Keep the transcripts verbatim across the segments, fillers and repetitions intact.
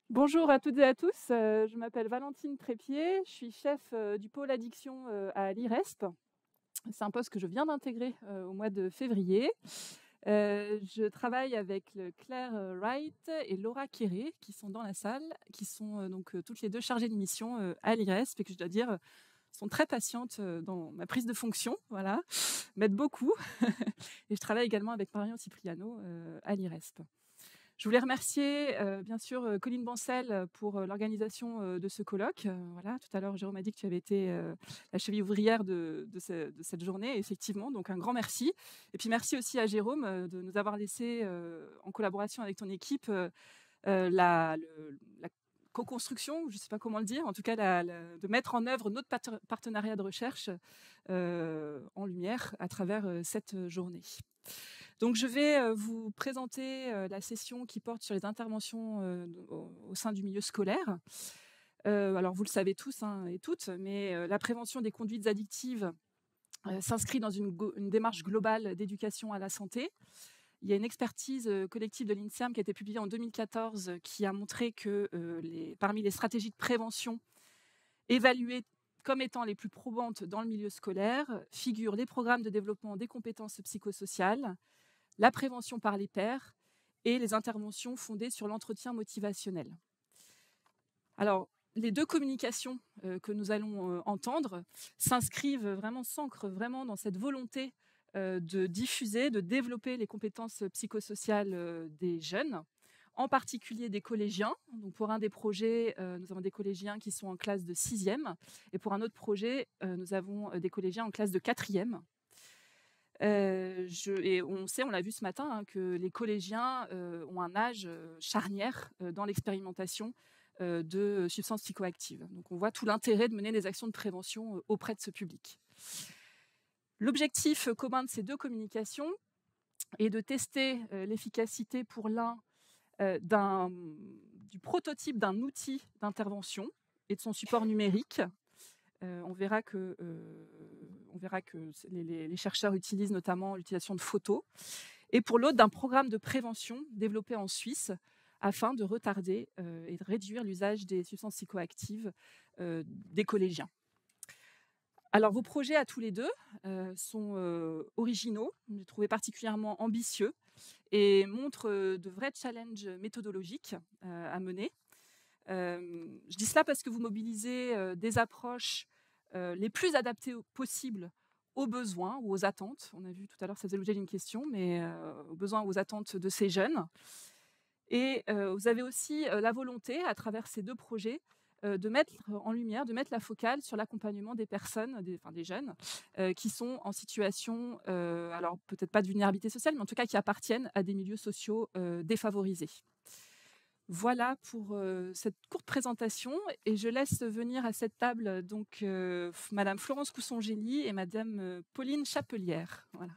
Bonjour à toutes et à tous, heu, je m'appelle Valentine Trépied, je suis chef, heu, du pôle addiction, heu, à l'IRESP. C'est un poste que je viens d'intégrer, heu, au mois de février. Heu, je travaille avec, heu, Claire, heu, Wright et Laura Quéré qui sont dans la salle, qui sont, heu, donc, heu, toutes les deux chargées de mission, heu, à l'IRESP et que je dois dire, heu, sont très patientes, heu, dans ma prise de fonction, voilà, m'aident beaucoup et je travaille également avec Marion Cipriano, heu, à l'IRESP. Je voulais remercier, heu, bien sûr, heu, Colline Bancel, heu, pour, heu, l'organisation, heu, de ce colloque. Heu, voilà, tout à l'heure, Jérôme a dit que tu avais été, heu, la cheville ouvrière de de ce de cette journée, effectivement, donc un grand merci. Et puis merci aussi à Jérôme, heu, de nous avoir laissé, heu, en collaboration avec ton équipe, heu heu, la le la co-construction, je ne sais pas comment le dire, en tout cas la la de mettre en œuvre notre pater partenariat de recherche, heu, en lumière à travers, heu, cette journée. Donc je vais, heu, vous présenter, heu, la session qui porte sur les interventions, heu, au au sein du milieu scolaire. Heu, alors vous le savez tous, hein, et toutes, mais, heu, la prévention des conduites addictives, heu, s'inscrit dans une go une démarche globale d'éducation à la santé. Il y a une expertise, heu, collective de l'INSERM qui a été publiée en deux mille quatorze, euh, qui a montré que, heu, les parmi les stratégies de prévention évaluées comme étant les plus probantes dans le milieu scolaire, figurent les programmes de développement des compétences psychosociales, la prévention par les pairs et les interventions fondées sur l'entretien motivationnel. Alors, les deux communications, heu, que nous allons, heu, entendre s'inscrivent vraiment, s'ancrent vraiment dans cette volonté, heu, de diffuser, de développer les compétences psychosociales, heu, des jeunes, en particulier des collégiens. Donc pour un des projets, heu, nous avons des collégiens qui sont en classe de sixième et pour un autre projet, heu, nous avons, heu, des collégiens en classe de quatrième. Heu, je et on sait, on l'a vu ce matin, hein, que les collégiens, heu, ont un âge, heu, charnière, heu, dans l'expérimentation, heu, de substances psychoactives. Donc on voit tout l'intérêt de mener des actions de prévention, heu, auprès de ce public. L'objectif, heu, commun de ces deux communications est de tester, heu, l'efficacité pour l'un, heu, d'un du prototype d'un outil d'intervention et de son support numérique. Heu, on verra que, heu, on verra que les les les chercheurs utilisent notamment l'utilisation de photos et pour l'autre d'un programme de prévention développé en Suisse afin de retarder, heu et de réduire l'usage des substances psychoactives, heu, des collégiens. Alors vos projets à tous les deux heu, sont, heu, originaux, je les trouvais particulièrement ambitieux et montrent, heu, de vrais challenges méthodologiques, heu, à mener. Hem, je dis cela parce que vous mobilisez, heu, des approches, heu, les plus adaptées au possible aux besoins ou aux attentes. On a vu tout à l'heure, ça faisait l'objet d'une question, mais, heu, aux besoins, aux attentes de ces jeunes. Et heu, vous avez aussi, heu, la volonté, à travers ces deux projets, heu, de mettre en lumière, de mettre la focale sur l'accompagnement des personnes, des enfin des jeunes, heu, qui sont en situation, heu, alors peut-être pas de vulnérabilité sociale, mais en tout cas qui appartiennent à des milieux sociaux, heu, défavorisés. Voilà pour, heu, cette courte présentation et je laisse venir à cette table, heu, donc heu, f madame Florence Cousson-Gély et madame, heu, Pauline Chapelière. Voilà.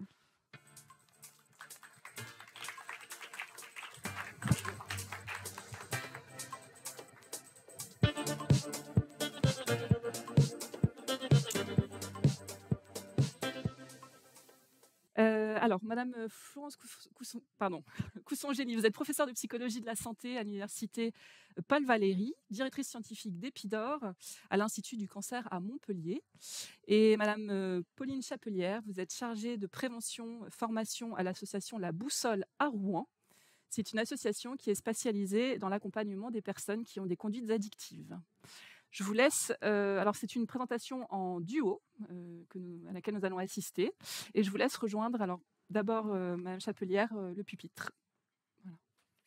Heu, alors madame, heu, Florence Couff Cousson pardon, Cousson-Gély, vous êtes professeure de psychologie de la santé à l'université, heu, Paul Valéry, directrice scientifique d'Épidore à l'Institut du cancer à Montpellier et madame, heu, Pauline Chapelière, vous êtes chargée de prévention, heu, formation à l'association La Boussole à Rouen. C'est une association qui est spécialisée dans l'accompagnement des personnes qui ont des conduites addictives. Je vous laisse, heu, alors c'est une présentation en duo, heu, que nous à laquelle nous allons assister et je vous laisse rejoindre alors d'abord, heu, madame Chapelière, heu, le pupitre. Voilà.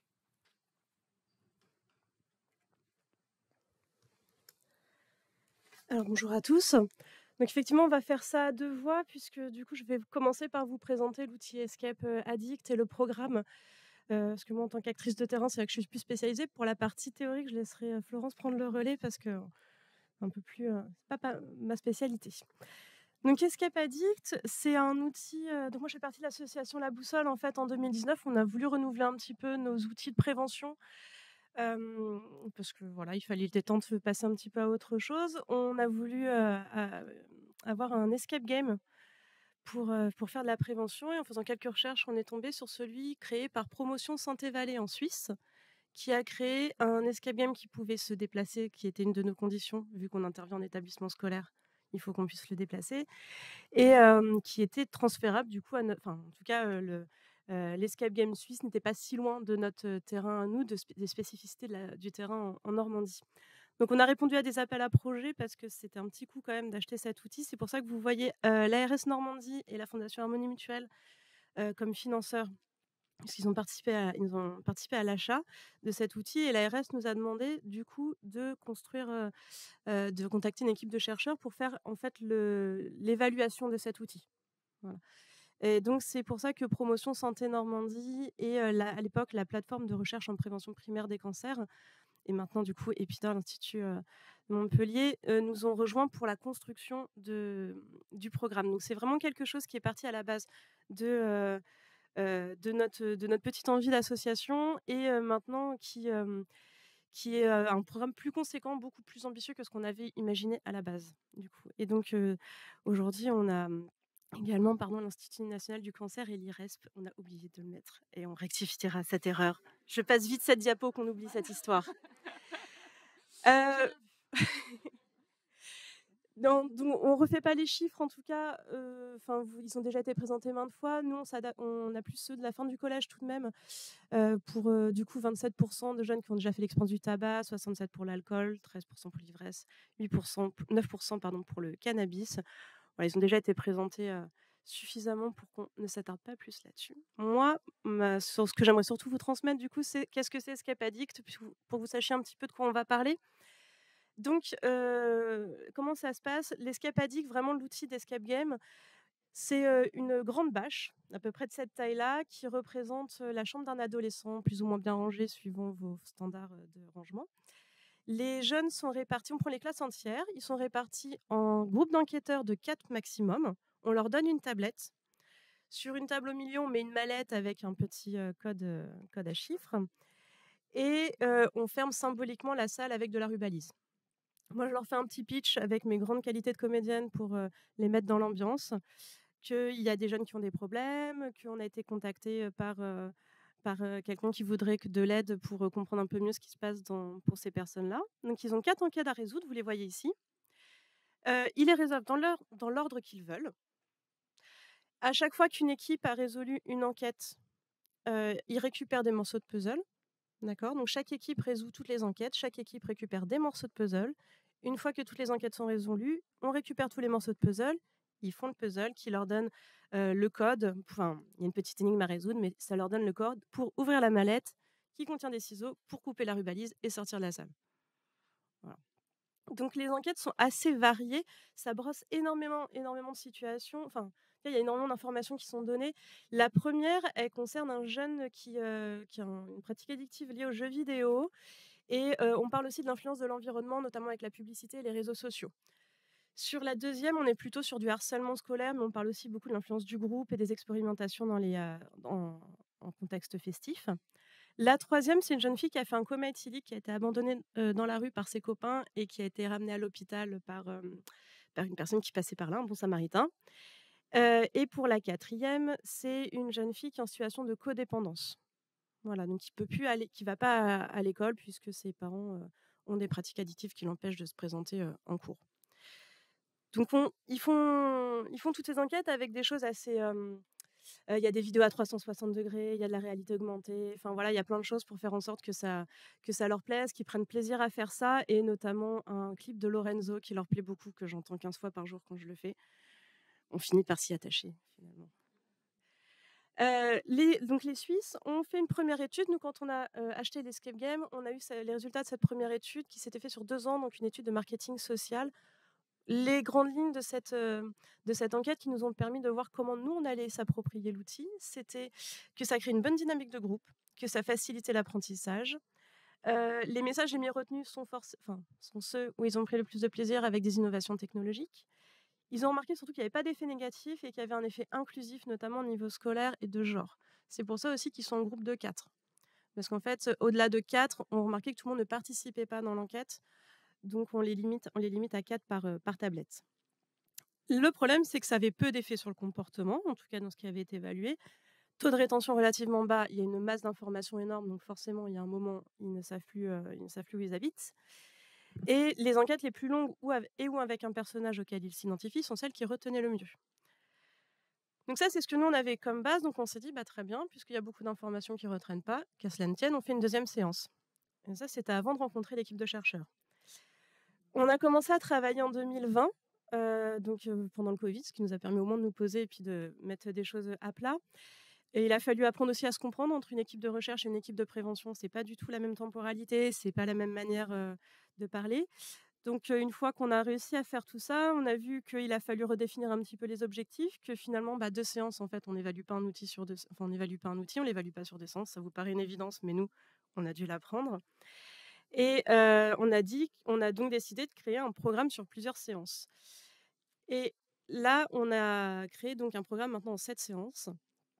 Alors bonjour à tous. Donc effectivement, on va faire ça à deux voix puisque du coup, je vais commencer par vous présenter l'outil Escape, heu, Addict et le programme, heu, parce que moi, en tant qu'actrice de terrain, c'est vrai que je suis plus spécialisée. Pour la partie théorique, je laisserai, heu, Florence prendre le relais parce que un peu plus, heu, c'est pas pas ma spécialité. Donc Escape Addict, c'est un outil, heu donc moi, je fais partie de l'association La Boussole. En fait, en deux mille dix-neuf, on a voulu renouveler un petit peu nos outils de prévention. Hem, parce que voilà, il fallait il était temps de passer un petit peu à autre chose. On a voulu, heu, a avoir un escape game pour, heu, pour faire de la prévention et en faisant quelques recherches, on est tombé sur celui créé par Promotion Santé Vallée en Suisse qui a créé un escape game qui pouvait se déplacer, qui était une de nos conditions, vu qu'on intervient en établissement scolaire, il faut qu'on puisse le déplacer, et euh, qui était transférable du coup à notre... Enfin, en tout cas, euh, le, euh, l'escape game suisse n'était pas si loin de notre euh, terrain à nous, de spé- des spécificités de la- du terrain en, en Normandie. Donc, on a répondu à des appels à projets parce que c'était un petit coût quand même d'acheter cet outil. C'est pour ça que vous voyez euh, l'A R S Normandie et la Fondation Harmonie Mutuelle euh, comme financeurs, parce qu'ils ont participé à, ils ont participé à l'achat de cet outil. Et l'A R S nous a demandé du coup de construire, euh, euh, de contacter une équipe de chercheurs pour faire en fait le, l'évaluation de cet outil. Voilà. Et donc, c'est pour ça que Promotion Santé Normandie et euh, la- à l'époque la plateforme de recherche en prévention primaire des cancers, et maintenant du coup EPIDA, l'Institut euh, de Montpellier, euh, nous ont rejoints pour la construction de, du programme. Donc, c'est vraiment quelque chose qui est parti à la base de, euh, euh, de, notre, de notre petite envie d'association, et euh, maintenant qui, euh, qui est euh, un programme plus conséquent, beaucoup plus ambitieux que ce qu'on avait imaginé à la base. Du coup. Et donc, euh, aujourd'hui, on a également pardon, l'Institut national du cancer et l'I R E S P. On a oublié de le mettre et on rectifiera cette erreur. Je passe vite cette diapo qu'on oublie cette histoire. Euh... Non, donc on ne refait pas les chiffres, en tout cas, euh, vous, ils ont déjà été présentés maintes fois. Nous, on, on a plus ceux de la fin du collège tout de même, euh, pour euh, du coup vingt-sept pour cent de jeunes qui ont déjà fait l'expérience du tabac, soixante-sept pour cent pour l'alcool, treize pour cent pour l'ivresse, huit pour cent, neuf pour cent pardon, pour le cannabis. Voilà, ils ont déjà été présentés euh, suffisamment pour qu'on ne s'attarde pas plus là-dessus. Moi, ma, sur ce que j'aimerais surtout vous transmettre, du coup, c'est qu'est-ce que c'est Escape Addict, pour que vous sachiez un petit peu de quoi on va parler. Donc, euh, comment ça se passe? L'Escape Addict, vraiment l'outil d'escape game, c'est euh, une grande bâche, à peu près de cette taille-là, qui représente euh, la chambre d'un adolescent, plus ou moins bien rangée, suivant vos standards euh, de rangement. Les jeunes sont répartis, on prend les classes entières, ils sont répartis en groupes d'enquêteurs de quatre maximum. On leur donne une tablette. Sur une table au milieu, on met une mallette avec un petit euh, code, euh, code à chiffres. Et euh, on ferme symboliquement la salle avec de la rubalise. Moi, je leur fais un petit pitch avec mes grandes qualités de comédienne pour euh, les mettre dans l'ambiance, qu'il y a des jeunes qui ont des problèmes, qu'on a été contacté par, euh, par euh, quelqu'un qui voudrait que de l'aide pour euh, comprendre un peu mieux ce qui se passe dans, pour ces personnes-là. Donc, ils ont quatre enquêtes à résoudre, vous les voyez ici. Euh, ils les résolvent dans l'or- dans l'ordre qu'ils veulent. À chaque fois qu'une équipe a résolu une enquête, euh, ils récupèrent des morceaux de puzzle. D'accord. Donc, chaque équipe résout toutes les enquêtes, chaque équipe récupère des morceaux de puzzle. Une fois que toutes les enquêtes sont résolues, on récupère tous les morceaux de puzzle. Ils font le puzzle qui leur donne euh, le code. Enfin, il y a une petite énigme à résoudre, mais ça leur donne le code pour ouvrir la mallette qui contient des ciseaux pour couper la rubalise et sortir de la salle. Voilà. Donc, les enquêtes sont assez variées. Ça brosse énormément, énormément de situations. Enfin, il y a énormément d'informations qui sont données. La première, elle concerne un jeune qui, euh, qui a une pratique addictive liée aux jeux vidéo. Et euh, on parle aussi de l'influence de l'environnement, notamment avec la publicité et les réseaux sociaux. Sur la deuxième, on est plutôt sur du harcèlement scolaire, mais on parle aussi beaucoup de l'influence du groupe et des expérimentations dans les, euh, en, en contexte festif. La troisième, c'est une jeune fille qui a fait un coma éthylique, qui a été abandonnée euh, dans la rue par ses copains et qui a été ramenée à l'hôpital par, euh, par une personne qui passait par là, un bon samaritain. Euh, et pour la quatrième, c'est une jeune fille qui est en situation de codépendance. Voilà, donc qui peut plus aller, qui va pas à, à l'école puisque ses parents euh, ont des pratiques addictives qui l'empêchent de se présenter euh, en cours. Donc on, ils, font, ils font toutes ces enquêtes avec des choses assez... Il euh, euh, y a des vidéos à trois cent soixante degrés, il y a de la réalité augmentée, enfin voilà, il y a plein de choses pour faire en sorte que ça, que ça leur plaise, qu'ils prennent plaisir à faire ça, et notamment un clip de Lorenzo qui leur plaît beaucoup, que j'entends quinze fois par jour quand je le fais. On finit par s'y attacher finalement. Euh, les, donc les Suisses ont fait une première étude. Nous, quand on a euh, acheté l'Escape Game, on a eu les résultats de cette première étude qui s'était fait sur deux ans, donc une étude de marketing social. Les grandes lignes de cette, euh, de cette enquête qui nous ont permis de voir comment nous, on allait s'approprier l'outil, c'était que ça crée une bonne dynamique de groupe, que ça facilitait l'apprentissage. Euh, les messages les mieux retenus sont, force, enfin, sont ceux où ils ont pris le plus de plaisir avec des innovations technologiques. Ils ont remarqué surtout qu'il n'y avait pas d'effet négatif et qu'il y avait un effet inclusif, notamment au niveau scolaire et de genre. C'est pour ça aussi qu'ils sont en groupe de quatre. Parce qu'en fait, au-delà de quatre, on remarquait que tout le monde ne participait pas dans l'enquête. Donc, on les limite, on les limite à quatre par, euh, par tablette. Le problème, c'est que ça avait peu d'effet sur le comportement, en tout cas dans ce qui avait été évalué. Taux de rétention relativement bas, il y a une masse d'informations énorme, donc forcément, il y a un moment, ils ne savent plus, heu, ils ne savent plus où ils habitent. Et les enquêtes les plus longues ou av et ou avec un personnage auquel ils s'identifient sont celles qui retenaient le mieux. Donc ça, c'est ce que nous, on avait comme base, donc on s'est dit: «Bah, très bien, puisqu'il y a beaucoup d'informations qui ne retraînent pas, qu'à cela ne tienne, on fait une deuxième séance». Et ça, c'était avant de rencontrer l'équipe de chercheurs. On a commencé à travailler en deux mille vingt, heu, donc heu, pendant le covid, ce qui nous a permis au moins de nous poser et puis de mettre des choses, à plat. Et il a fallu apprendre aussi à se comprendre entre une équipe de recherche et une équipe de prévention. C'est pas du tout la même temporalité, c'est pas la même manière, heu, de parler. Donc, heu, une fois qu'on a réussi à faire tout ça, on a vu qu'il a fallu redéfinir un petit peu les objectifs, que finalement, bah, deux séances, en fait, on n'évalue pas un outil sur deux enfin, on n'évalue pas un outil, on l'évalue pas sur deux séances. Ça vous paraît une évidence, mais nous, on a dû l'apprendre. Et heu, on a dit on a donc décidé de créer un programme sur plusieurs séances. Et là, on a créé donc un programme maintenant en sept séances,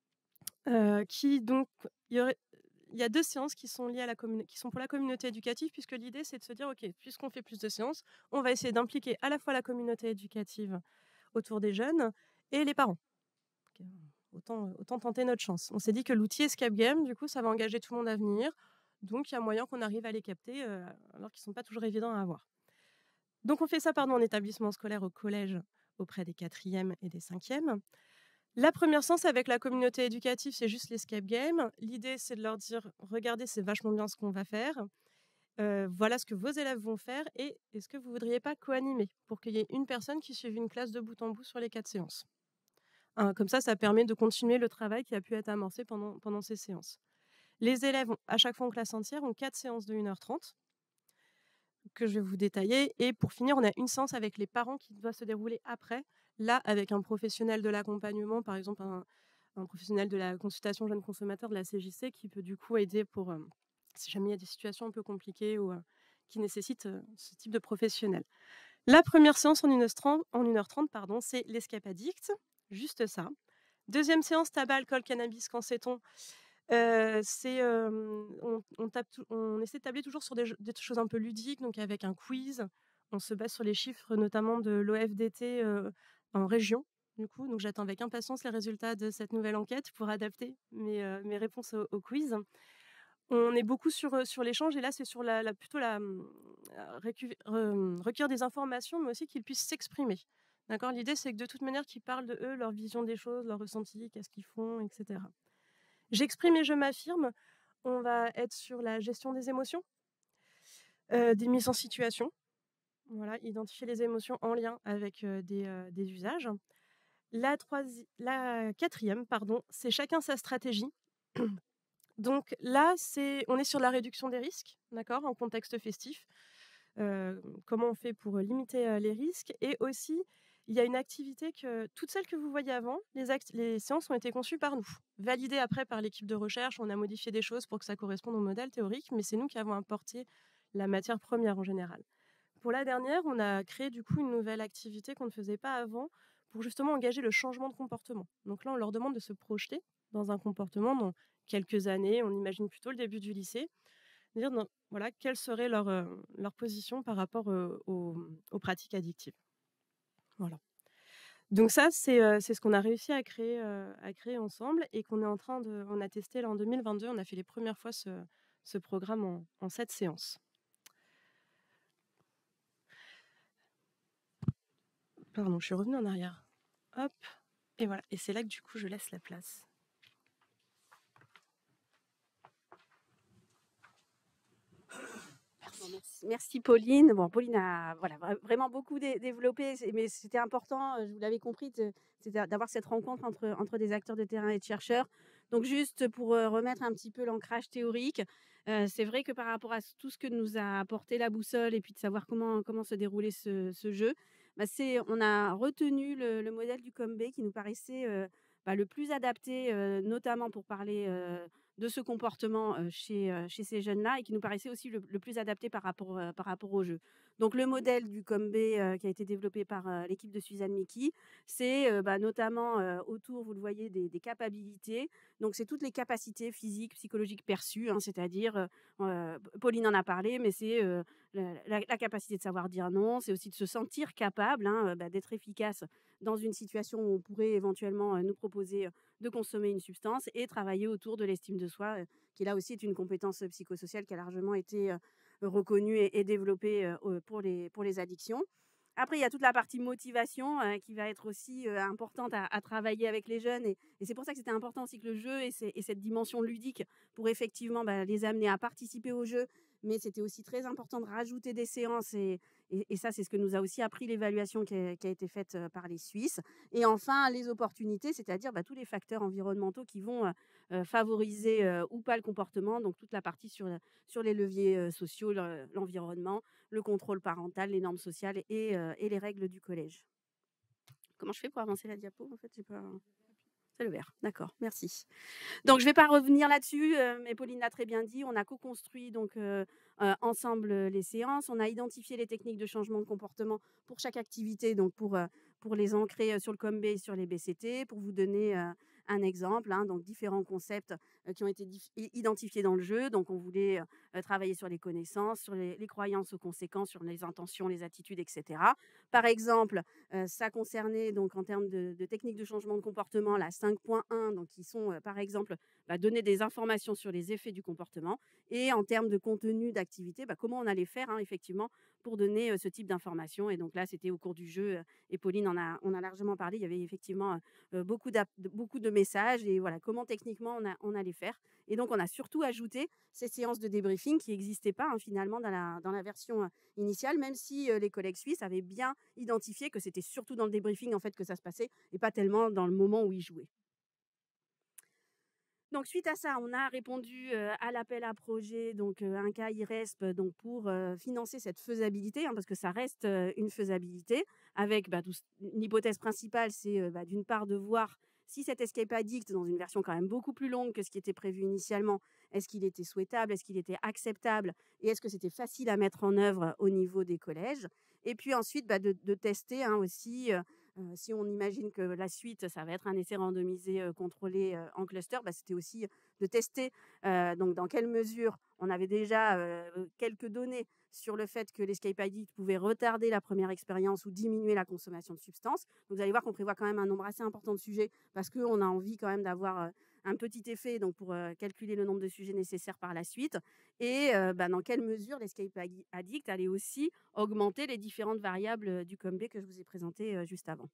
heu, qui donc il y aurait il y a deux séances qui sont liées à la commune qui sont pour la communauté éducative, puisque l'idée, c'est de se dire: «OK, puisqu'on fait plus de séances, on va essayer d'impliquer à la fois la communauté éducative autour des jeunes et les parents». Donc, heu, autant, autant tenter notre chance. On s'est dit que l'outil Escape Game, du coup, ça va engager tout le monde à venir, donc il y a moyen qu'on arrive à les capter, heu, alors qu'ils ne sont pas toujours évidents à avoir. Donc on fait ça, pardon, en établissement scolaire, au collège, auprès des quatrièmes et des cinquièmes. La première séance avec la communauté éducative, c'est juste l'escape game. L'idée, c'est de leur dire: «Regardez, c'est vachement bien ce qu'on va faire. Heu, voilà ce que vos élèves vont faire et est-ce que vous voudriez pas co-animer?» pour qu'il y ait une personne qui suive une classe de bout en bout sur les quatre séances. Hein, comme ça, ça permet de continuer le travail qui a pu être amorcé pendant pendant ces séances. Les élèves ont à chaque fois en classe entière, ont quatre séances de une heure trente que je vais vous détailler et pour finir, on a une séance avec les parents qui doit se dérouler après, là avec un professionnel de l'accompagnement, par exemple un un professionnel de la consultation jeunes consommateurs de la C J C qui peut du coup aider pour, hem, si jamais il y a des situations un peu compliquées ou, heu, qui nécessitent, heu, ce type de professionnel. La première séance en une heure trente en une heure trente pardon, c'est l'escape addict, juste ça. Deuxième séance tabac, alcool, cannabis, qu'en sait-on? Heu, c'est, hem, on on tape tou on essaie de tabler toujours sur des jeux des choses un peu ludiques, donc avec un quiz. On se base sur les chiffres notamment de l'O F D T, heu, en région, du coup, donc j'attends avec impatience les résultats de cette nouvelle enquête pour adapter mes, heu, mes réponses au au quiz. On est beaucoup sur, heu, sur l'échange et là, c'est sur la la plutôt la, mmh, récu rem recueillir des informations, mais aussi qu'ils puissent s'exprimer. D'accord? L'idée, c'est que de toute manière, qu'ils parlent de eux, leur vision des choses, leurs ressentis, qu'est-ce qu'ils font et cetera. J'exprime et je m'affirme, on va être sur la gestion des émotions, heu, des mises en situation, voilà, identifier les émotions en lien avec, heu, des, heu, des usages. La troisi la quatrième pardon, c'est chacun sa stratégie. Donc là, c'est on est sur la réduction des risques, d'accord, en contexte festif. Heu, comment on fait pour, limiter, heu, les risques et aussi, il y a une activité que toutes celles que vous voyez avant, les act les séances ont été conçues par nous, validées après par l'équipe de recherche. On a modifié des choses pour que ça corresponde au modèle théorique, mais c'est nous qui avons apporté la matière première en général. Pour la dernière, on a créé du coup une nouvelle activité qu'on ne faisait pas avant pour justement engager le changement de comportement. Donc là, on leur demande de se projeter dans un comportement dans quelques années, on imagine plutôt le début du lycée, dire dans voilà, quelle serait leur, heu, leur position par rapport, heu, aux, mmh, aux pratiques addictives. Voilà. Donc ça, c'est, heu, c'est ce qu'on a réussi à créer, heu, à créer ensemble et qu'on est en train de on a testé là en deux mille vingt-deux, on a fait les premières fois ce ce programme en en sept séances. Pardon, je suis revenue en arrière. Hop et voilà et c'est là que du coup je laisse la place. Bon, merci, merci Pauline. Bon, Pauline a voilà, vra- vraiment beaucoup dé- développé, c'est- mais c'était important, euh, je vous l'avais compris, de- c'était d'avoir cette rencontre entre, entre des acteurs de terrain et de chercheurs. Donc juste pour euh, remettre un petit peu l'ancrage théorique, euh, c'est vrai que par rapport à s- tout ce que nous a apporté la boussole et puis de savoir comment, comment se déroulait ce, ce jeu, bah, c'est, on a retenu le, le modèle du Combe qui nous paraissait euh, bah, le plus adapté, euh, notamment pour parler euh, de ce comportement euh, chez, euh, chez ces jeunes-là et qui nous paraissait aussi le, le plus adapté par rapport, euh, par rapport au jeu. Donc le modèle du Combe euh, qui a été développé par euh, l'équipe de Suzanne Mickey, c'est euh, bah, notamment euh, autour, vous le voyez, des, des capacités. Donc c'est toutes les capacités physiques, psychologiques perçues, hein, c'est-à-dire, euh, euh, Pauline en a parlé, mais c'est euh, la, la- la capacité de savoir dire non, c'est aussi de se sentir capable hein, euh, bah, d'être efficace dans une situation où on pourrait éventuellement euh, nous proposer de consommer une substance et travailler autour de l'estime de soi, euh, qui là aussi est une compétence psychosociale qui a largement été euh, reconnue et, et développée euh, pour, les, pour les addictions. Après, il y a toute la partie motivation euh, qui va être aussi euh, importante à, à travailler avec les jeunes. Et, et c'est pour ça que c'était important aussi que le jeu et, et cette dimension ludique pour effectivement bah, les amener à participer au jeu. Mais c'était aussi très important de rajouter des séances. Et, et, et ça, c'est ce que nous a aussi appris l'évaluation qui a, qui a été faite euh, par les Suisses. Et enfin, les opportunités, c'est-à-dire bah, tous les facteurs environnementaux qui vont euh, euh, favoriser euh, ou pas le comportement. Donc, toute la partie sur, sur les leviers euh, sociaux, l'environnement, le contrôle parental, les normes sociales et, euh, et les règles du collège. Comment je fais pour avancer la diapo? En fait, j'ai pas... C'est le vert, d'accord, merci. Donc, je ne vais pas revenir là-dessus, euh, mais Pauline l'a très bien dit. On a co-construit donc euh, euh, ensemble les séances. On a identifié les techniques de changement de comportement pour chaque activité, donc pour, euh, pour les ancrer euh, sur le COMB et sur les B C T, pour vous donner euh, un exemple. Hein, donc, différents concepts euh, qui ont été identifiés dans le jeu. Donc, on voulait euh, travailler sur les connaissances, sur les, les croyances aux conséquences, sur les intentions, les attitudes, et cetera. Par exemple, euh, ça concernait donc en termes de, de techniques de changement de comportement la cinq point un, donc qui sont euh, par exemple bah, donner des informations sur les effets du comportement, et en termes de contenu d'activité, bah, comment on allait faire hein, effectivement pour donner euh, ce type d'informations. Et donc là, c'était au cours du jeu, euh, et Pauline en a, on a largement parlé. Il y avait effectivement euh, beaucoup, de, beaucoup de messages et voilà comment techniquement on, a, on allait faire. Et donc on a surtout ajouté ces séances de débriefing qui n'existaient pas hein, finalement dans la, dans la version euh, initiale, même si euh, les collègues suisses avaient bien identifié que c'était surtout dans le débriefing en fait que ça se passait et pas tellement dans le moment où ils jouaient. Donc suite à ça, on a répondu euh, à l'appel à projet, donc euh, un cas I R E S P, donc pour euh, financer cette faisabilité, hein, parce que ça reste euh, une faisabilité, avec bah, une hypothèse principale, c'est euh, bah, d'une part de voir si cet escape addict, dans une version quand même beaucoup plus longue que ce qui était prévu initialement, est-ce qu'il était souhaitable, est-ce qu'il était acceptable, et est-ce que c'était facile à mettre en œuvre au niveau des collèges. Et puis ensuite, bah, de, de tester hein, aussi... Euh, Euh, si on imagine que la suite, ça va être un essai randomisé euh, contrôlé euh, en cluster, bah, c'était aussi de tester euh, donc dans quelle mesure on avait déjà euh, quelques données sur le fait que l'escape addict pouvait retarder la première expérience ou diminuer la consommation de substances. Donc vous allez voir qu'on prévoit quand même un nombre assez important de sujets parce qu'on a envie quand même d'avoir euh, un petit effet donc pour euh, calculer le nombre de sujets nécessaires par la suite. Et euh, bah, dans quelle mesure l'escape addict allait aussi augmenter les différentes variables du COMB que je vous ai présenté euh, juste avant.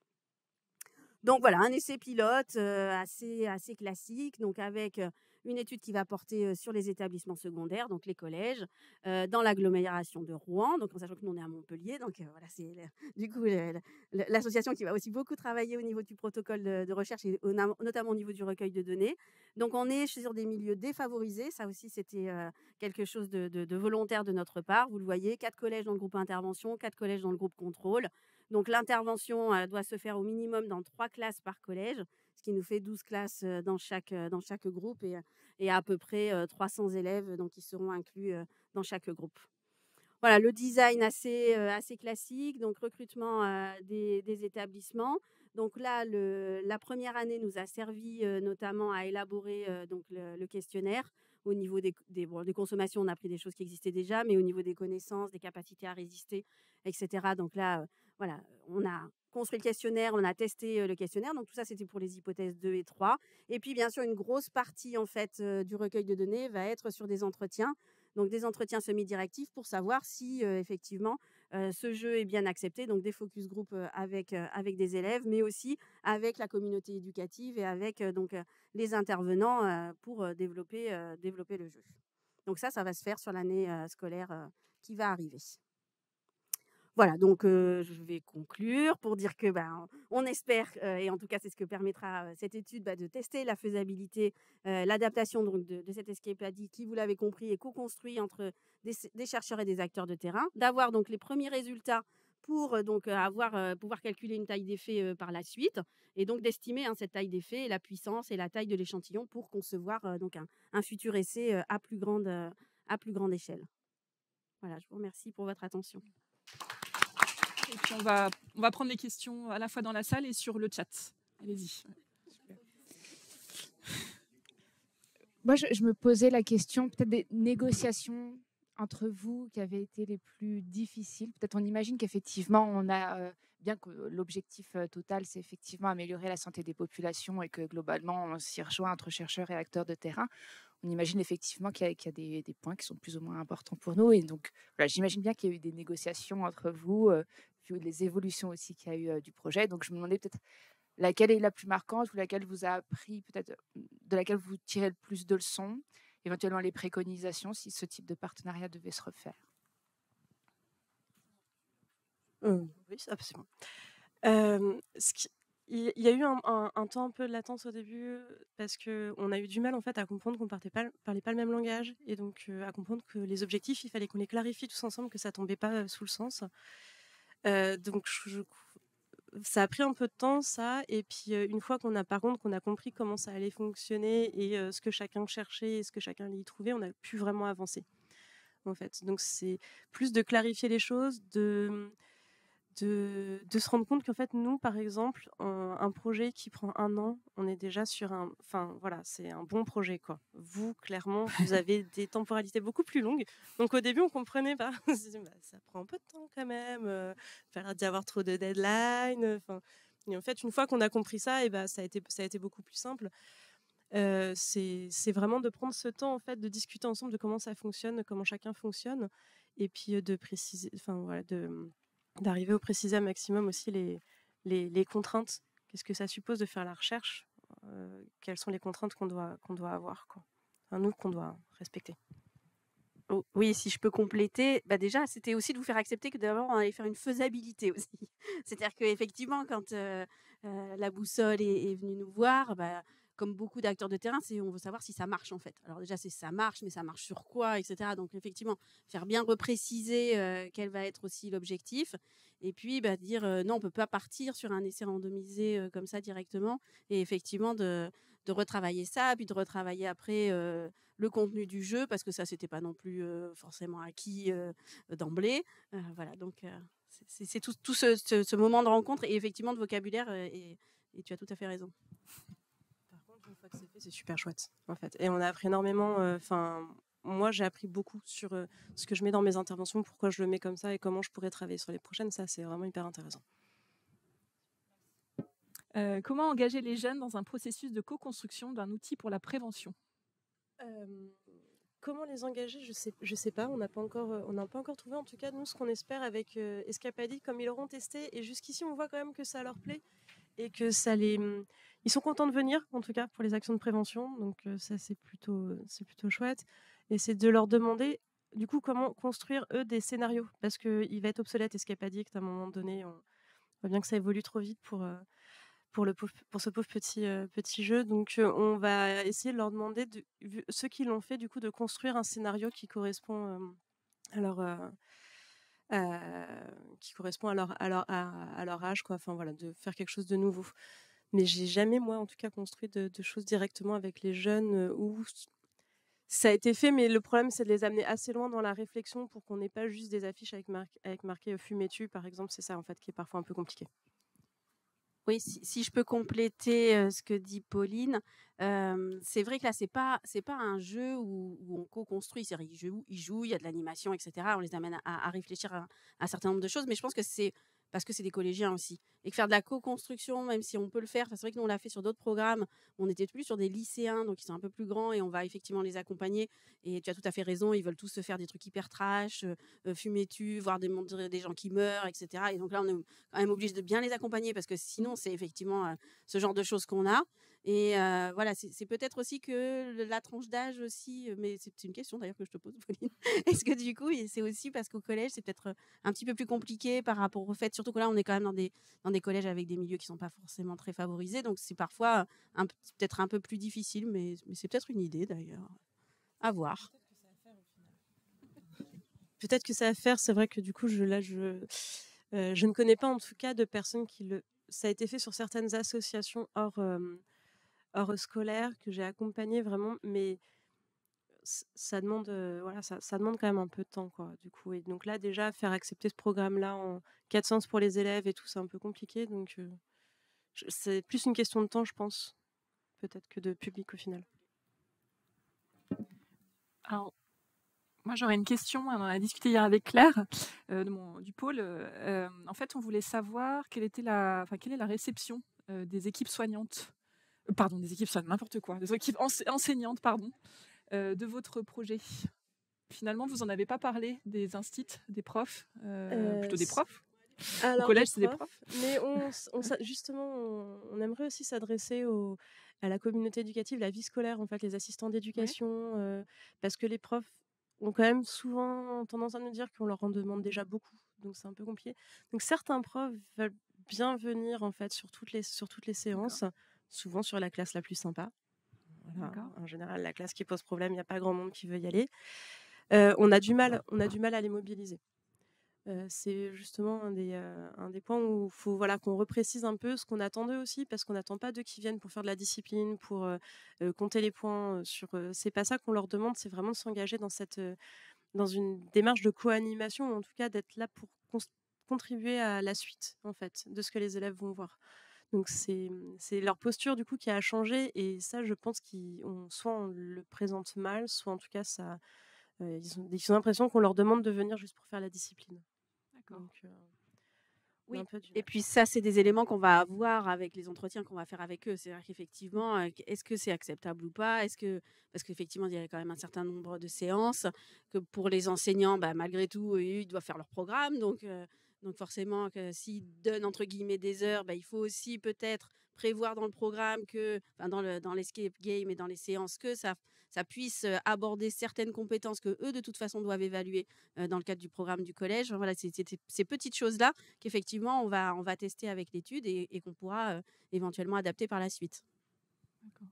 Donc voilà, un essai pilote euh, assez, assez classique, donc avec euh, une étude qui va porter euh, sur les établissements secondaires, donc les collèges, euh, dans l'agglomération de Rouen, donc en sachant que nous on est à Montpellier, donc euh, voilà, c'est du coup l'association qui va aussi beaucoup travailler au niveau du protocole de, de recherche et au, notamment au niveau du recueil de données. Donc on est sur des milieux défavorisés, ça aussi c'était euh, quelque chose de, de, de volontaire de notre part. Vous le voyez, quatre collèges dans le groupe intervention, quatre collèges dans le groupe contrôle. Donc l'intervention euh, doit se faire au minimum dans trois classes par collège, ce qui nous fait douze classes euh, dans, chaque, euh, dans chaque groupe et, et à peu près euh, trois cents élèves donc, qui seront inclus euh, dans chaque groupe. Voilà, le design assez, euh, assez classique, donc recrutement euh, des, des établissements. Donc là, le, la première année nous a servi euh, notamment à élaborer euh, donc le, le questionnaire. Au niveau des, des, bon, des consommations, on a pris des choses qui existaient déjà, mais au niveau des connaissances, des capacités à résister, et cetera. Donc là, euh, voilà, on a construit le questionnaire, on a testé euh, le questionnaire. Donc tout ça, c'était pour les hypothèses deux et trois. Et puis, bien sûr, une grosse partie en fait euh, du recueil de données va être sur des entretiens. Donc des entretiens semi-directifs pour savoir si euh, effectivement euh, ce jeu est bien accepté. Donc des focus group euh, avec, euh, avec des élèves, mais aussi avec la communauté éducative et avec euh, donc, euh, les intervenants euh, pour euh, développer, euh, développer le jeu. Donc ça, ça va se faire sur l'année euh, scolaire euh, qui va arriver. Voilà, donc euh, je vais conclure pour dire que ben, on espère, euh, et en tout cas c'est ce que permettra euh, cette étude, bah, de tester la faisabilité, euh, l'adaptation donc, de, de cet escape addict qui, vous l'avez compris, est co-construit entre des, des chercheurs et des acteurs de terrain, d'avoir donc les premiers résultats pour euh, donc, avoir, euh, pouvoir calculer une taille d'effet euh, par la suite, et donc d'estimer hein, cette taille d'effet, la puissance et la taille de l'échantillon pour concevoir euh, donc un, un futur essai euh, à, plus grande, euh, à plus grande échelle. Voilà, je vous remercie pour votre attention. Et puis on va, on va prendre les questions à la fois dans la salle et sur le chat. Allez-y. Moi, je, je me posais la question peut-être des négociations entre vous qui avaient été les plus difficiles. Peut-être on imagine qu'effectivement, on a euh, bien que l'objectif euh, total, c'est effectivement améliorer la santé des populations et que globalement, on s'y rejoint entre chercheurs et acteurs de terrain, on imagine effectivement qu'il y a, qu'il y a des, des points qui sont plus ou moins importants pour nous. Et donc, voilà, j'imagine bien qu'il y a eu des négociations entre vous, euh, vu les évolutions aussi qu'il y a eu euh, du projet. Donc, je me demandais peut-être laquelle est la plus marquante ou laquelle vous a appris, peut-être de laquelle vous tirez le plus de leçons, éventuellement les préconisations si ce type de partenariat devait se refaire. Euh, oui, absolument. Euh, ce qui- Il il y a eu un, un- un temps un peu de latence au début parce qu'on a eu du mal en fait à comprendre qu'on parlait pas, parlait pas le même langage et donc euh, à comprendre que les objectifs, il fallait qu'on les clarifie tous ensemble, que ça tombait pas euh, sous le sens. Euh, donc je- je- ça a pris un peu de temps ça et puis euh, une fois qu'on a par contre qu'on a compris comment ça allait fonctionner et euh, ce que chacun cherchait et ce que chacun allait y trouver, on a pu vraiment avancer en fait. Donc c'est plus de clarifier les choses, de de, de se rendre compte qu'en fait, nous, par exemple, un, un projet qui prend un an, on est déjà sur un... Enfin, voilà, c'est un bon projet, quoi. Vous, clairement, vous avez des temporalités beaucoup plus longues. Donc, au début, on comprenait pas. On se disait, bah, ça prend un peu de temps, quand même. Euh, il a d'y avoir trop de deadlines. Enfin, et en fait, une fois qu'on a compris ça, et bah, ça, a été, ça a été beaucoup plus simple. Euh, c'est c'est vraiment de prendre ce temps, en fait, de discuter ensemble de comment ça fonctionne, comment chacun fonctionne. Et puis, euh, de préciser... Enfin, voilà, de d'arriver au préciser un maximum aussi les, les, les contraintes. Qu'est-ce que ça suppose de faire la recherche euh, Quelles sont les contraintes qu'on doit, qu'on doit avoir, quoi. Enfin, nous, qu'on doit respecter. Oh, oui, si je peux compléter, bah déjà, c'était aussi de vous faire accepter que d'abord, on allait faire une faisabilité aussi. C'est-à-dire qu'effectivement, quand euh, euh, la boussole est, est venue nous voir, bah, comme beaucoup d'acteurs de terrain, c'est on veut savoir si ça marche en fait. Alors déjà, c'est ça marche, mais ça marche sur quoi, et cetera. Donc effectivement, faire bien repréciser euh, quel va être aussi l'objectif. Et puis, bah, dire euh, non, on peut pas partir sur un essai randomisé euh, comme ça directement. Et effectivement, de, de retravailler ça, puis de retravailler après... Euh, le contenu du jeu parce que ça c'était pas non plus euh, forcément acquis euh, d'emblée euh, voilà donc euh, c'est, c'est tout, tout ce, ce, ce moment de rencontre et effectivement de vocabulaire euh, et, et tu as tout à fait raison. Par contre, une fois que c'est fait, c'est super chouette en fait et on a appris énormément enfin euh, moi j'ai appris beaucoup sur euh, ce que je mets dans mes interventions, pourquoi je le mets comme ça et comment je pourrais travailler sur les prochaines. Ça c'est vraiment hyper intéressant. Euh, comment engager les jeunes dans un processus de co-construction d'un outil pour la prévention? Euh, comment les engager, je sais, je sais pas. On n'a pas encore, on n'a pas encore trouvé. En tout cas, nous, ce qu'on espère avec euh, Escape Addict, comme ils l'auront testé, et jusqu'ici, on voit quand même que ça leur plaît et que ça les, ils sont contents de venir, en tout cas pour les actions de prévention. Donc euh, ça, c'est plutôt, c'est plutôt chouette. Et c'est de leur demander, du coup, comment construire eux des scénarios, parce que il va être obsolète Escape Addict à un moment donné. On voit bien que ça évolue trop vite pour. Euh, pour, le pauvre, pour ce pauvre petit, euh, petit jeu. Donc, euh, on va essayer de leur demander, de, vu, ceux qui l'ont fait, du coup, de construire un scénario qui correspond euh, à leur... Euh, euh, qui correspond à leur, à leur, à, à leur âge, quoi. Enfin, voilà, de faire quelque chose de nouveau. Mais j'ai jamais, moi, en tout cas, construit de, de choses directement avec les jeunes euh, où ça a été fait, mais le problème, c'est de les amener assez loin dans la réflexion pour qu'on n'ait pas juste des affiches avec, mar avec marqué euh, « fumez-tu », par exemple. C'est ça, en fait, qui est parfois un peu compliqué. Oui, si, si je peux compléter euh, ce que dit Pauline, euh, c'est vrai que là, c'est pas c'est pas un jeu où, où on co-construit. C'est-à-dire, ils jouent, ils jouent, il y a de l'animation, et cetera. On les amène à, à réfléchir à, à un certain nombre de choses, mais je pense que c'est parce que c'est des collégiens aussi. Et que faire de la co-construction, même si on peut le faire, c'est vrai que nous, on l'a fait sur d'autres programmes, on était plus sur des lycéens, donc ils sont un peu plus grands, et on va effectivement les accompagner. Et tu as tout à fait raison, ils veulent tous se faire des trucs hyper trash, euh, fumer-tu, voir des, des gens qui meurent, et cetera. Et donc là, on est quand même obligé de bien les accompagner parce que sinon, c'est effectivement euh, ce genre de choses qu'on a. Et euh, voilà, c'est, c'est peut-être aussi que la tranche d'âge aussi, mais c'est, c'est une question d'ailleurs que je te pose, Pauline. Est-ce que du coup, c'est aussi parce qu'au collège, c'est peut-être un petit peu plus compliqué par rapport au fait, surtout que là, on est quand même dans des, dans des collèges avec des milieux qui ne sont pas forcément très favorisés, donc c'est parfois un, peut-être un peu plus difficile, mais, mais c'est peut-être une idée d'ailleurs. À voir. Peut-être que ça va faire, c'est vrai que du coup, je, là, je, euh, je ne connais pas en tout cas de personnes qui le... Ça a été fait sur certaines associations hors, euh, hors scolaire que j'ai accompagnées vraiment, mais ça demande, euh, voilà, ça, ça demande quand même un peu de temps, quoi, du coup. Et donc là, déjà, faire accepter ce programme-là en quatre sens pour les élèves et tout, c'est un peu compliqué. Donc, euh, je, c'est plus une question de temps, je pense, peut-être que de public au final. Alors, Moi, j'aurais une question. On en a discuté hier avec Claire euh, de mon- du pôle. Euh, en fait, on voulait savoir quelle était la, enfin, quelle est la réception euh, des équipes soignantes, euh, pardon, des équipes soignantes, n'importe quoi, des équipes ense- enseignantes, pardon, euh, de votre projet. Finalement, vous en avez pas parlé des instits, des profs, euh, Euh, plutôt des s- profs. Au alors, des collège, c'est des profs, profs. mais on, s- on s'a- justement, on, on aimerait aussi s'adresser au- à la communauté éducative, la vie scolaire, en fait, les assistants Ouais. d'éducation, euh, parce que les profs ont quand même souvent tendance à nous dire qu'on leur en demande déjà beaucoup, donc c'est un peu compliqué. Donc certains profs veulent bien venir, en fait, sur toutes les, sur toutes les D'accord. séances, souvent sur la classe la plus sympa. Voilà. D'accord. En général, la classe qui pose problème, il n'y a pas grand monde qui veut y aller. Euh, on a du mal, on a du mal à les mobiliser. Euh, c'est justement un des, euh, un des points où il faut voilà, qu'on reprécise un peu ce qu'on attend d'eux aussi, parce qu'on n'attend pas d'eux qui viennent pour faire de la discipline, pour euh, euh, compter les points. euh, Sur, euh, c'est pas ça qu'on leur demande, c'est vraiment de s'engager dans, cette, euh, dans une démarche de co-animation, ou en tout cas d'être là pour cons- contribuer à la suite en fait, de ce que les élèves vont voir. Donc c'est, c'est leur posture du coup qui a changé, et ça je pense qu'on soit on le présente mal, soit en tout cas ça, euh, ils, ont, ils ont l'impression qu'on leur demande de venir juste pour faire la discipline. D'accord. Donc, euh, on a Oui, un peu du et mal. puis ça, c'est des éléments qu'on va avoir avec les entretiens qu'on va faire avec eux. C'est-à-dire qu'effectivement, euh, est-ce que c'est acceptable ou pas? Est-ce que parce qu'effectivement, il y a quand même un certain nombre de séances que pour les enseignants, bah, malgré tout, eux, ils doivent faire leur programme. Donc, euh, donc forcément, que s'ils donnent entre guillemets des heures, bah, il faut aussi peut-être prévoir dans le programme que, enfin, dans le dans l'escape game et dans les séances, que ça ça puisse euh, aborder certaines compétences que eux de toute façon doivent évaluer euh, dans le cadre du programme du collège. Voilà, c'est c'est- c'est ces petites choses-là qu'effectivement on va, on va tester avec l'étude et, et qu'on pourra euh, éventuellement adapter par la suite. D'accord.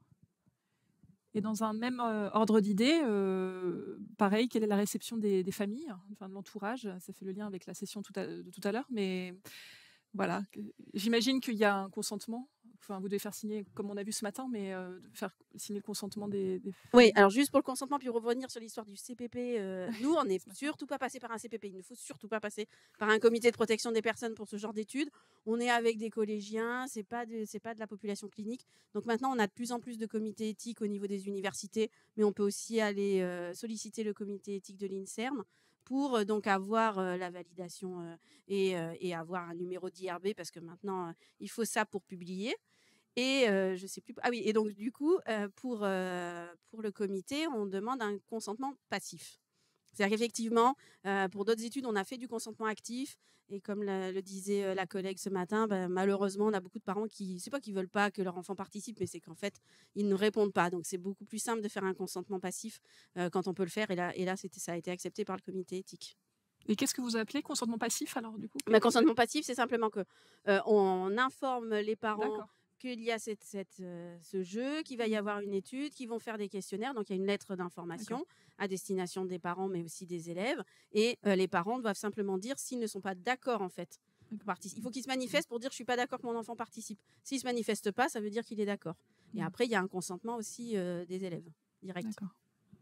Et dans un même euh, ordre d'idées, euh, pareil, quelle est la réception des, des familles, enfin de l'entourage? Ça fait le lien avec la session tout à- de tout à l'heure, mais voilà, que- j'imagine qu'il y a un consentement. Enfin, vous devez faire signer, comme on a vu ce matin, mais euh, de faire signer le consentement des, des Oui, familles. alors juste pour le consentement, puis revenir sur l'histoire du C P P, euh, nous, on n'est Ce matin. surtout pas passé par un C P P. Il ne faut surtout pas passer par un comité de protection des personnes pour ce genre d'études. On est avec des collégiens, c'est pas de, c'est pas de la population clinique. Donc maintenant, on a de plus en plus de comités éthiques au niveau des universités, mais on peut aussi aller euh, solliciter le comité éthique de l'INSERM pour euh, donc avoir euh, la validation euh, et, euh, et avoir un numéro d'I R B, parce que maintenant, euh, il faut ça pour publier. Et euh, je sais plus. Ah oui, et donc du coup, euh, pour, euh, pour le comité, on demande un consentement passif. C'est-à-dire qu'effectivement, euh, pour d'autres études, on a fait du consentement actif. Et comme la- le disait euh, la collègue ce matin, ben, malheureusement, on a beaucoup de parents qui, c'est pas qu'ils veulent pas que leur enfant participe, mais c'est qu'en fait, ils ne répondent pas. Donc c'est beaucoup plus simple de faire un consentement passif euh, quand on peut le faire. Et là, et là c'était, ça a été accepté par le comité éthique. Et qu'est-ce que vous appelez consentement passif alors du coup? Mais consentement passif, c'est simplement que euh, on informe les parents D'accord. qu'il y a cette, cette, euh, ce jeu, qu'il va y avoir une étude, qu'ils vont faire des questionnaires. Donc, il y a une lettre d'information D'accord. à destination des parents, mais aussi des élèves. Et euh, les parents doivent simplement dire s'ils ne sont pas d'accord, en fait. D'accord. Il faut qu'ils se manifestent pour dire je suis pas d'accord que mon enfant participe. S'il se manifeste pas, ça veut dire qu'il est d'accord. Et Mm. après, il y a un consentement aussi euh, des élèves, direct. D'accord.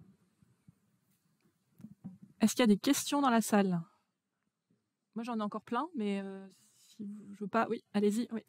Est-ce qu'il y a des questions dans la salle? Moi, j'en ai encore plein, mais euh, si vous, je veux pas. Oui, allez-y. Oui.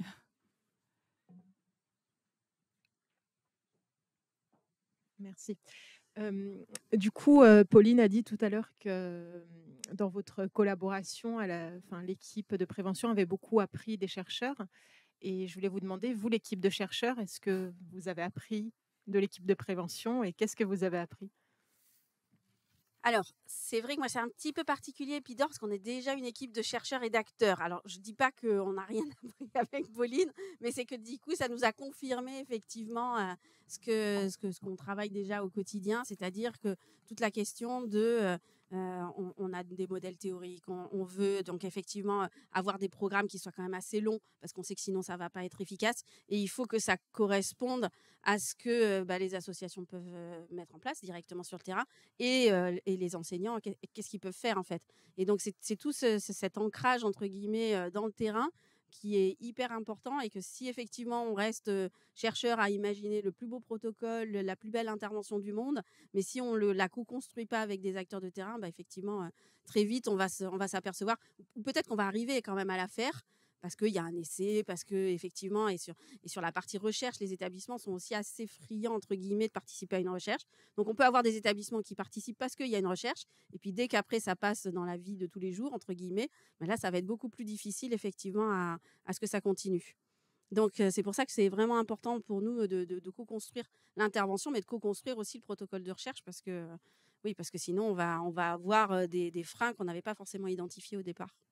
Merci. Euh, du coup, euh, Pauline a dit tout à l'heure que euh, dans votre collaboration, à la, enfin, l'équipe de prévention avait beaucoup appris des chercheurs. Et je voulais vous demander, vous, l'équipe de chercheurs, est-ce que vous avez appris de l'équipe de prévention et qu'est-ce que vous avez appris? Alors, c'est vrai que moi, c'est un petit peu particulier, Epidore, parce qu'on est déjà une équipe de chercheurs et d'acteurs. Alors, je ne dis pas qu'on n'a rien appris avec Pauline, mais c'est que du coup, ça nous a confirmé effectivement euh, ce que ce que ce qu'on travaille déjà au quotidien, c'est-à-dire que toute la question de euh, euh, on, on a des modèles théoriques, on, on veut donc effectivement avoir des programmes qui soient quand même assez longs, parce qu'on sait que sinon ça va pas être efficace, et il faut que ça corresponde à ce que euh, bah, les associations peuvent euh, mettre en place directement sur le terrain, et, euh, et les enseignants, qu'est-ce qu'ils peuvent faire en fait. Et donc c'est, c'est tout ce, cet ancrage entre guillemets euh, dans le terrain qui est hyper important, et que si effectivement on reste euh, chercheur à imaginer le plus beau protocole, la plus belle intervention du monde, mais si on ne la co-construit pas avec des acteurs de terrain, bah, effectivement euh, très vite on va, se, on va s'apercevoir, ou peut-être qu'on va arriver quand même à la faire, parce qu'il y a un essai, parce que effectivement, et sur, et sur la partie recherche, les établissements sont aussi assez friands, entre guillemets, de participer à une recherche. Donc, on peut avoir des établissements qui participent parce qu'il y a une recherche, et puis dès qu'après, ça passe dans la vie de tous les jours, entre guillemets, ben là, ça va être beaucoup plus difficile, effectivement, à, à ce que ça continue. Donc, euh, c'est pour ça que c'est vraiment important pour nous de, de, de co-construire l'intervention, mais de co-construire aussi le protocole de recherche, parce que, oui, parce que sinon, on va, on va avoir des, des freins qu'on n'avait pas forcément identifiés au départ.